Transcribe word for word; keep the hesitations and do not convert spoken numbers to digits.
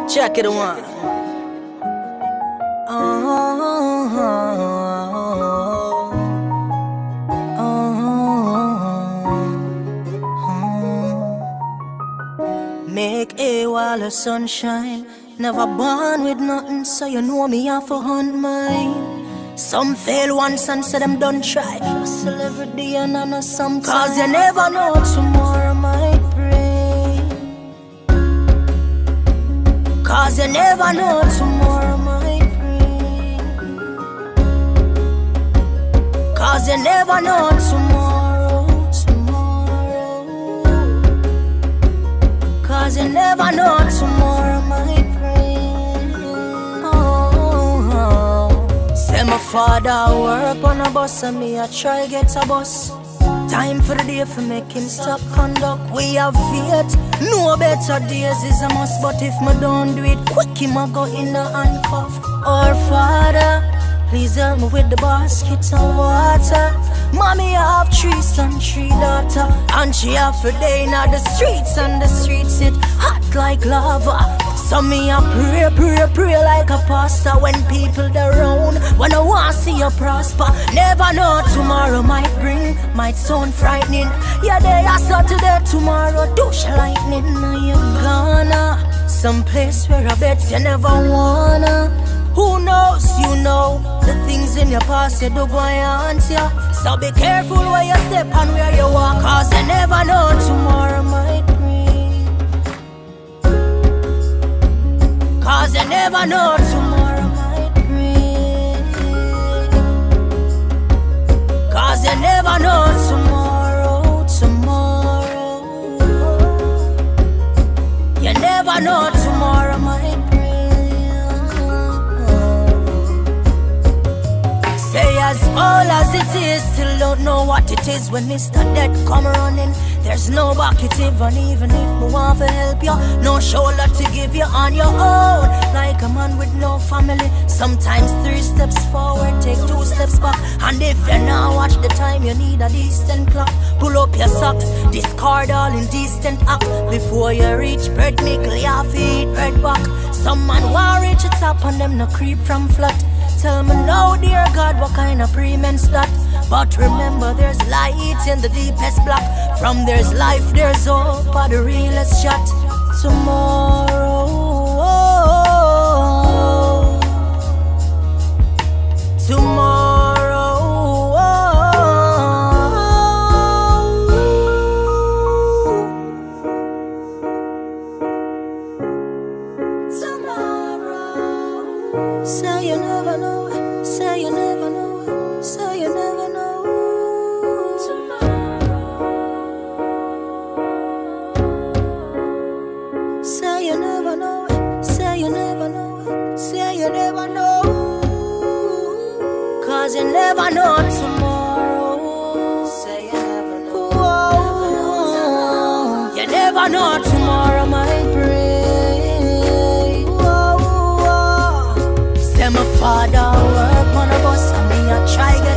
Check it one. Oh, oh, oh, oh. Make a wall of sunshine. Never born with nothing, so you know me have to hunt mine. Some fail once and say them don't try. Hustle every day and I know some. Cause you never know tomorrow might bring. Cause you never know tomorrow might bring. Cause you never know tomorrow, tomorrow. Cause you never know tomorrow might bring. Oh, oh. Say my father work on a bus and me I try get a bus. Time for the day for make him stop conduct. We have faith, no better days is a must. But if me don't do it quick, him a go in a handcuff. Or father, please help me with the baskets and water. Mommy have three sons, three daughter, and she have for day in the streets. And the streets it hot like lava. So me a pray, pray, pray like a pastor. When people around, when I want to see you prosper. Never know tomorrow might bring, might sound frightening. Yeah, they are so today, tomorrow douche lightning. Now you gonna some place where I bet you never wanna. Who knows, you know, the things in your past you do go and haunt you. So be careful where you step and where you walk. Cause you never know tomorrow might bring. Cause you never know tomorrow might bring. Cause you never know tomorrow, tomorrow. You never know tomorrow might bring. Say as old as it is, still don't know what it is when Mister Dead come running. There's no bucket even, even if me want to help you. No shoulder to give you on your own. Like a man with no family. Sometimes three steps forward, take two steps back. And if you now watch the time, you need a decent clock. Pull up your socks, discard all indecent act. Before you reach bread nickel, you have to eat bread back. Some man want reach the top and them no creep from flat. Tell me now, dear God, what kind of premen's that? But remember, there's light in the deepest black. From there's life, there's hope, or the realest shot. Tomorrow, oh, tomorrow, oh, tomorrow. Say you never know, say you never know, say you never know. Say you never know, say you never know, say you never know. Cause you never know tomorrow. Say you never know. Whoa. You never know tomorrow might bring. Whoa. Say my father work on a bus and me I try get